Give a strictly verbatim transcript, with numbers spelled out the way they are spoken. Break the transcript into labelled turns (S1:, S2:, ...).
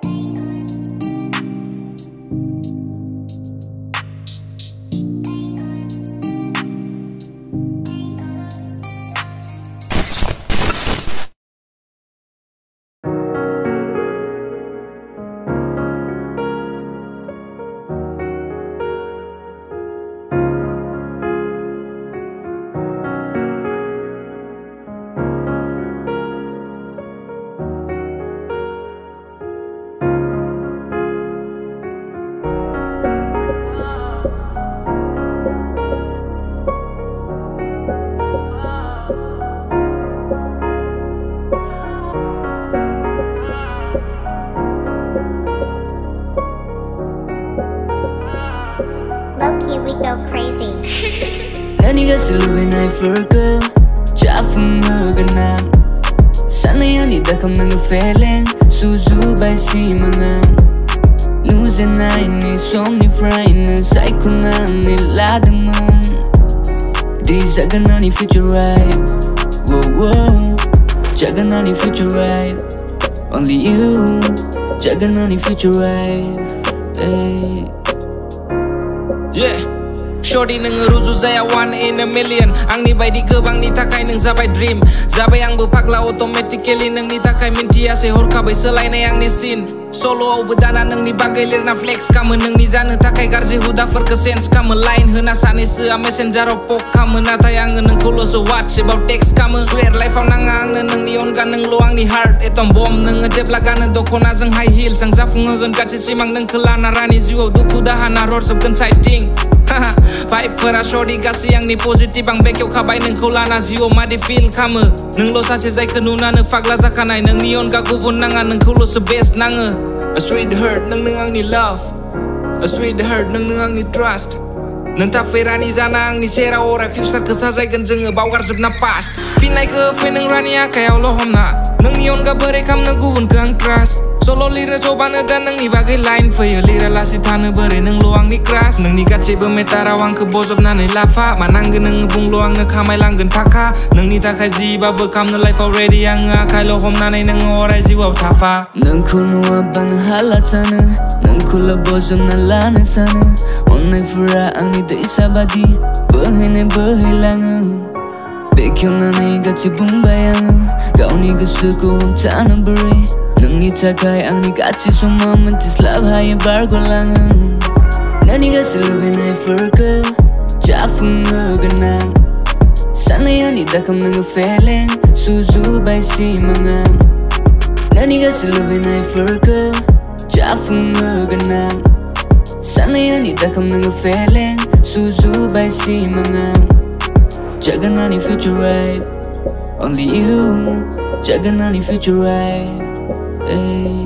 S1: Lowkey, we go crazy.
S2: Naniga silver night for a girl. Chafung huganam. Sana yani dakam nang feeling. Suzu by si mangan. Losing night ni song ni friend. Psycho na ni ladaman. These are gonna ni future right. Whoa whoa. Jaga na ni future right. Only you. Jaga na ni future right. Hey.
S3: Yeah, shorty nang ruju zaya one in a million. Ang ni baidi gebang ni takai nang zabai dream. Zabai yang berpakla automatically nang ni takai mintia se horka bai selai na yang ni sin. Solo au bedana nang ni bagai lerna flex kamu nang ni zana takai garji huda verkesens kamu line hena sane se a messenger opok kamu nata yang nang kulo so watch about text kamu swear life au nang ang nang ni on kan nang loang ni heart etom bom nang ngejep lagan dokona zeng high heel sang zafung ngan kat simang nang kelana rani ziwa duku dahana ror sep sighting. Haha, vibe for a shorty kasi yang ni positif ang bekyo kabay nang kulana ziwa madi feel kamu nang lo sa se zai kenuna nang fagla zakanay nang nion gaguvun nang nang kulo se best nang a sweet hurt nang nang ang ni love, a sweet hurt nang nang ang ni trust. Nang ta ferani zana ang ni sera ora future kesazai genjeng bawar zeb na past. Finai ke fe nang rani akai au lo homna nang nion ga berekam nang guvun ke ang trust. Solo lira coba dan nang ni bagai line fire lira lasi tana bere nang loang ni crash nang ni kace bemetara wang ke bozop na ni lava manang geneng bung loang na kamai langgen taka nang ni takai ziba bekam na life already yang akai lo hom na nang orai ziwa tafa
S2: nang kuno abang halatana nang kula bozop na lana sana onai fura ang ni de isabadi behene behilangan bekyo na ni gaci bung bayang kau ni gesuku tana beri nang itakai ang nigatsi semua mentis love haya bargolangan nani ga silver night for a girl chafung huganam sana yani dakam nang feeling suzu by si mangan nani ga silver night for a girl chafung huganam sana yani dakam nang feeling suzu by si mangan jaga nani future right only you jaga nani future right. Hey.